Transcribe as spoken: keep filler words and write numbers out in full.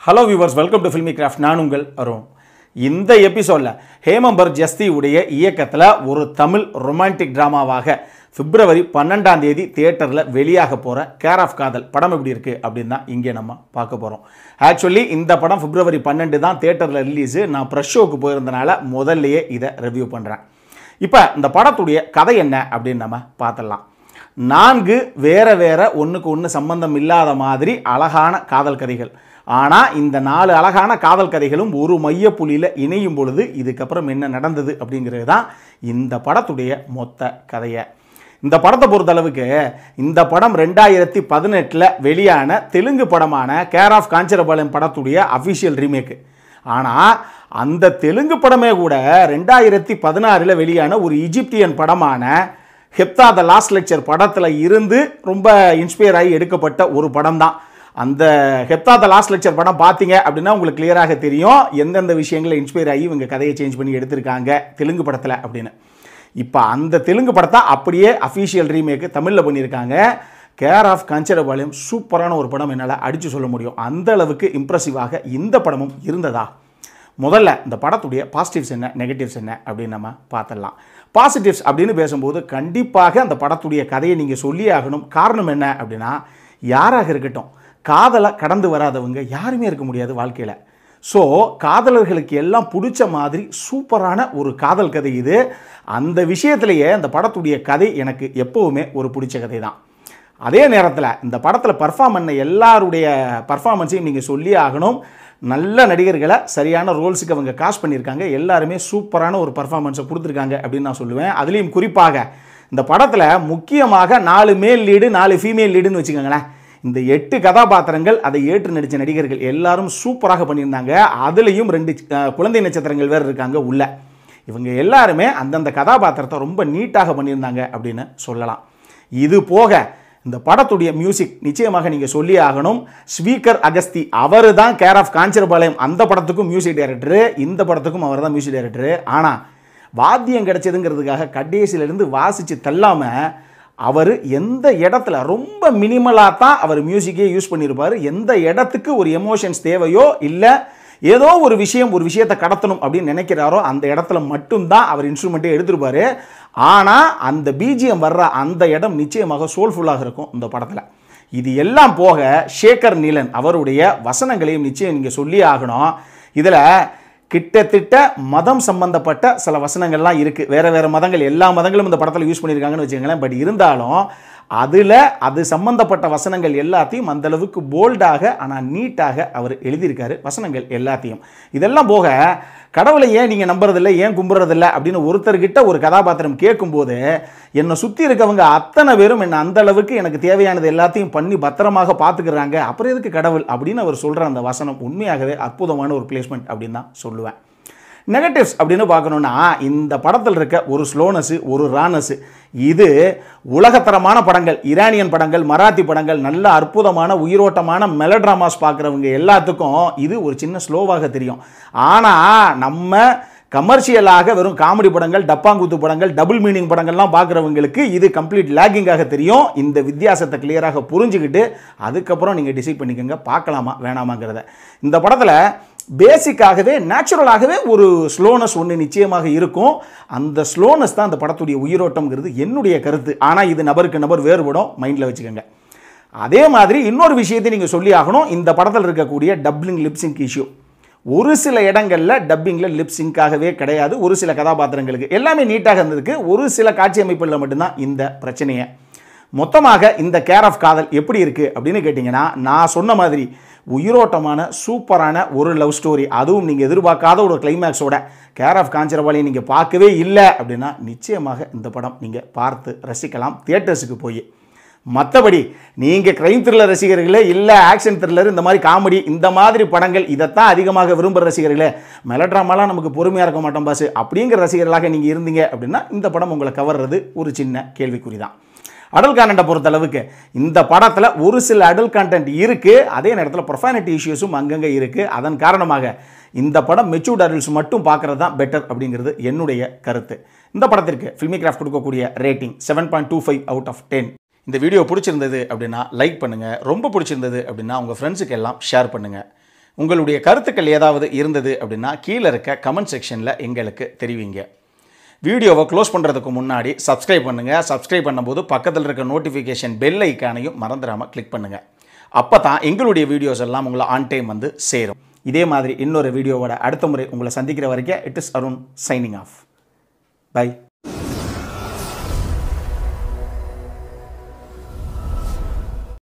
Hello viewers, welcome to Filmi Craft. நான் உங்கள் அருண். இந்த எபிசோட்ல ஹேமம்பர் ஜஸ்தி உடைய இயக்கத்துல ஒரு தமிழ் ரொமான்டிக் டிராமாவாக பிப்ரவரி பன்னிரண்டாம் தேதி தியேட்டர்ல வெளியாக போற கேர் ஆஃப் காதல் படம் எப்படி இருக்கு அப்படின்னு தான் இங்கே நம்ம பார்க்க போறோம். ஆக்சுவலி இந்த படம் பிப்ரவரி பன்னிரண்டு தான் தியேட்டர்ல ரிலீஸ். நான் பிரஸ் ஷோக்கு போயிருந்தனால முதல்லயே இதை ரிவ்யூ பண்றேன். இப்போ இந்த படத்துடைய கதை என்ன அப்படின்னு நம்ம பார்த்தலாம். நான்கு வேற வேற ஒன்றுக்கு ஒன்று சம்பந்தம் இல்லாத மாதிரி அழகான காதல் கதைகள். ஆனால் இந்த நாலு அழகான காதல் கதைகளும் ஒரு மையப்புள்ளியில் இணையும் பொழுது இதுக்கப்புறம் என்ன நடந்தது அப்படிங்கிறது தான் இந்த படத்துடைய மொத்த கதையை. இந்த படத்தை பொறுத்தளவுக்கு இந்த படம் ரெண்டாயிரத்தி பதினெட்டில் வெளியான தெலுங்கு படமான கேர் ஆஃப் காஞ்சரபாளையம் படத்துடைய அஃபிஷியல் ரீமேக்கு. ஆனால் அந்த தெலுங்கு படமே கூட ரெண்டாயிரத்தி பதினாறில் வெளியான ஒரு ஈஜிப்தியன் படமான ஹெப்தா த லாஸ்ட் லெக்சர் படத்தில் இருந்து ரொம்ப இன்ஸ்பயர் ஆகி எடுக்கப்பட்ட ஒரு படம் தான். அந்த ஹெப்தா த லாஸ்ட் லெக்சர் படம் பார்த்தீங்க அப்படின்னா உங்களுக்கு கிளியராக தெரியும் எந்தெந்த விஷயங்களை இன்ஸ்பயர் ஆகி இவங்க கதையை சேஞ்ச் பண்ணி எடுத்திருக்காங்க தெலுங்கு படத்தில் அப்படின்னு. இப்போ அந்த தெலுங்கு படத்தை அப்படியே அஃபிஷியல் ரீமேக்கு தமிழில் பண்ணியிருக்காங்க. கேர் ஆஃப் காஞ்சரபாளையம் சூப்பரான ஒரு படம் என்னால் அடித்து சொல்ல முடியும். அந்த அளவுக்கு இம்ப்ரெசிவாக இந்த படமும் இருந்ததா? முதல்ல இந்த படத்துடைய பாசிட்டிவ்ஸ் என்ன, நெகட்டிவ்ஸ் என்ன அப்படின்னு நம்ம பார்த்துடலாம். பாசிட்டிவ்ஸ் அப்படின்னு பேசும்போது கண்டிப்பாக அந்த படத்துடைய கதையை நீங்கள் சொல்லியே ஆகணும். காரணம் என்ன அப்படின்னா, யாராக இருக்கட்டும் காதலை கடந்து வராதவங்க யாருமே இருக்க முடியாது வாழ்க்கையில். ஸோ காதலர்களுக்கு எல்லாம் பிடிச்ச மாதிரி சூப்பரான ஒரு காதல் கதை இது. அந்த விஷயத்திலேயே இந்த படத்துடைய கதை எனக்கு எப்போவுமே ஒரு பிடிச்ச கதை தான். அதே நேரத்தில் இந்த படத்தில் பர்ஃபார்ம் பண்ண எல்லாருடைய பர்ஃபார்மன்ஸையும் நீங்கள் சொல்லியே ஆகணும். நல்ல நடிகர்களை சரியான ரோல்ஸுக்கு அவங்க காஸ்ட் பண்ணியிருக்காங்க. எல்லாருமே சூப்பரான ஒரு பர்ஃபார்மன்ஸை கொடுத்துருக்காங்க அப்படின்னு நான் சொல்லுவேன். அதுலேயும் குறிப்பாக இந்த படத்தில் முக்கியமாக நாலு மேல் லீடு நாலு ஃபீமேல் லீடுன்னு வச்சுக்கோங்களேன். இந்த எட்டு கதாபாத்திரங்கள் அதை ஏற்று நடித்த நடிகர்கள் எல்லாரும் சூப்பராக பண்ணியிருந்தாங்க. அதுலேயும் ரெண்டு குழந்தை நட்சத்திரங்கள் வேறு இருக்காங்க உள்ள. இவங்க எல்லாருமே அந்தந்த கதாபாத்திரத்தை ரொம்ப நீட்டாக பண்ணியிருந்தாங்க அப்படின்னு சொல்லலாம். இது போக இந்த படத்துடைய மியூசிக் நிச்சயமாக நீங்கள் சொல்லி ஆகணும். ஸ்பீக்கர் அகஸ்தி அவர் தான் கேர் ஆஃப் காஞ்சரபாளையம் அந்த படத்துக்கும் மியூசிக் டைரக்டரு, இந்த படத்துக்கும் அவர் தான் மியூசிக் டைரக்டரு. ஆனால் வாத்தியம் கிடைச்சதுங்கிறதுக்காக கடைசியிலேருந்து வாசித்து தள்ளாமல் அவர் எந்த இடத்துல ரொம்ப மினிமலாக தான் அவர் மியூசிக்கே யூஸ் பண்ணியிருப்பார். எந்த இடத்துக்கு ஒரு எமோஷன்ஸ் தேவையோ இல்லை ஏதோ ஒரு விஷயம் ஒரு விஷயத்தை கடத்தணும் அப்படின்னு நினைக்கிறாரோ அந்த இடத்துல மட்டும்தான் அவர் இன்ஸ்ட்ருமெண்ட்டே எடுத்துருப்பார். ஆனால் அந்த பிஜிஎம் வர்ற அந்த இடம் நிச்சயமாக சோல்ஃபுல்லாக இருக்கும் இந்த படத்தில். இது எல்லாம் போக சேகர் நீலன் அவருடைய வசனங்களையும் நிச்சயம் நீங்கள் சொல்லி ஆகணும். இதில் கிட்டத்தட்ட மதம் சம்பந்தப்பட்ட சில வசனங்கள்லாம் இருக்குது. வேறு வேறு மதங்கள் எல்லா மதங்களும் இந்த படத்தில் யூஸ் பண்ணியிருக்காங்கன்னு வச்சுக்கோங்களேன். பட் இருந்தாலும் அதில் அது சம்பந்தப்பட்ட வசனங்கள் எல்லாத்தையும் அந்தளவுக்கு போல்டாக ஆனால் நீட்டாக அவர் எழுதியிருக்காரு வசனங்கள் எல்லாத்தையும். இதெல்லாம் போக கடவுளை ஏன் நீங்கள் நம்புறதில்லை, ஏன் கும்புறதில்ல அப்படின்னு ஒருத்தர்கிட்ட ஒரு கதாபாத்திரம் கேட்கும்போது என்னை சுற்றி இருக்கவங்க அத்தனை பேரும் என்னை அந்தளவுக்கு எனக்கு தேவையானது எல்லாத்தையும் பண்ணி பத்திரமாக பார்த்துக்கிறாங்க, அப்புறம் எதுக்கு கடவுள் அப்படின்னு அவர் சொல்கிற அந்த வசனம் உண்மையாகவே அற்புதமான ஒரு பிளேஸ்மெண்ட் அப்படின்னு தான் சொல்லுவேன். நெகட்டிவ்ஸ் அப்படின்னு பார்க்கணுன்னா இந்த படத்தில் இருக்க ஒரு ஸ்லோனஸு ஒரு ரானஸு இது உலகத்தரமான படங்கள், ஈரானியன் படங்கள், மராத்தி படங்கள், நல்ல அற்புதமான உயிரோட்டமான மெலோட்ராமாஸ் பார்க்குறவங்க எல்லாத்துக்கும் இது ஒரு சின்ன ஸ்லோவாக தெரியும். ஆனால் நம்ம கமர்ஷியலாக வெறும் காமெடி படங்கள், டப்பாங்குத்து படங்கள், டபுள் மீனிங் படங்கள்லாம் பார்க்குறவங்களுக்கு இது கம்ப்ளீட் லேக்கிங்காக தெரியும். இந்த வித்தியாசத்தை கிளியராக புரிஞ்சுக்கிட்டு அதுக்கப்புறம் நீங்கள் டிசைட் பண்ணிக்கோங்க பார்க்கலாமா வேணாமாங்கிறத. இந்த படத்தில் பேசிக்காகவே நேச்சுரலாகவே ஒரு ஸ்லோனஸ் ஒன்று நிச்சயமாக இருக்கும். அந்த ஸ்லோனஸ் தான் அந்த படத்துடைய உயிரோட்டம்ங்கிறது என்னுடைய கருத்து. ஆனால் இது நபருக்கு நபர் வேறுபடும், மைண்டில் வச்சுக்கோங்க. அதே மாதிரி இன்னொரு விஷயத்தை நீங்கள் சொல்லி ஆகணும். இந்த படத்தில் இருக்கக்கூடிய டப்பிங் லிப்சிங்க் இஷ்யூ ஒரு சில இடங்களில் டப்பிங்கில் லிப்சிங்காகவே கிடையாது. ஒரு சில கதாபாத்திரங்களுக்கு எல்லாமே நீட்டாக இருந்திருக்கு. ஒரு சில காட்சி அமைப்புகளில் மட்டும்தான் இந்த பிரச்சனையை. மொத்தமாக இந்த கேர் ஆஃப் காதல் எப்படி இருக்குது அப்படின்னு கேட்டிங்கன்னா, நான் சொன்ன மாதிரி உயிரோட்டமான சூப்பரான ஒரு லவ் ஸ்டோரி, அதுவும் நீங்கள் எதிர்பார்க்காத ஒரு கிளைமேக்ஸோட கேர் ஆஃப் காஞ்சரபாளையம் நீங்கள் பார்க்கவே இல்லை அப்படின்னா நிச்சயமாக இந்த படம் நீங்கள் பார்த்து ரசிக்கலாம் தியேட்டர்ஸுக்கு போய். மற்றபடி நீங்கள் க்ரைம் த்ரில்லர் ரசிகர்களே இல்லை ஆக்ஷன் த்ரில்லர் இந்த மாதிரி காமெடி இந்த மாதிரி படங்கள் இதைத்தான் அதிகமாக விரும்புகிற ரசிகர்களே, மெலோட்ராமாலாம் நமக்கு பொறுமையாக இருக்க மாட்டோம் பாஸ் அப்படிங்கிற ரசிகர்களாக நீங்கள் இருந்தீங்க அப்படின்னா இந்த படம் உங்களை கவர்றது ஒரு சின்ன கேள்விக்குறி தான். அடல் கான்டென்ட்டை பொறுத்தளவுக்கு இந்த படத்தில் ஒரு சில அடல் கான்டென்ட் இருக்குது. அதே நேரத்தில் ப்ரொஃபானிட்டி இஷ்யூஸும் அங்கங்கே இருக்குது. அதன் காரணமாக இந்த படம் மெச்சூர்ட் அடல்ட்ஸ் மட்டும் பார்க்குறது தான் பெட்டர் அப்படிங்கிறது என்னுடைய கருத்து. இந்த படத்திற்கு ஃபில்மி கிராஃப்ட் கொடுக்கக்கூடிய rating seven point two five out of ten. இந்த வீடியோ பிடிச்சிருந்தது அப்படின்னா லைக் பண்ணுங்கள். ரொம்ப பிடிச்சிருந்தது அப்படின்னா உங்கள் ஃப்ரெண்ட்ஸுக்கு எல்லாம் ஷேர் பண்ணுங்கள். உங்களுடைய கருத்துக்கள் ஏதாவது இருந்தது அப்படின்னா கீழே இருக்க கமெண்ட் செக்ஷனில் எங்களுக்கு தெரிவிங்க. வீடியோவை க்ளோஸ் பண்ணுறதுக்கு முன்னாடி சப்ஸ்கிரைப் பண்ணுங்கள். சப்ஸ்கிரைப் பண்ணும்போது பக்கத்தில் இருக்க நோட்டிஃபிகேஷன் பெல் ஐக்கானையும் மறந்துடாமல் கிளிக் பண்ணுங்கள். அப்போ தான் எங்களுடைய வீடியோஸ் எல்லாம் உங்களை ஆன் டைம் வந்து சேரும். இதே மாதிரி இன்னொரு வீடியோவோட அடுத்த முறை உங்களை சந்திக்கிற வரைக்கும் it is Arun signing off. By.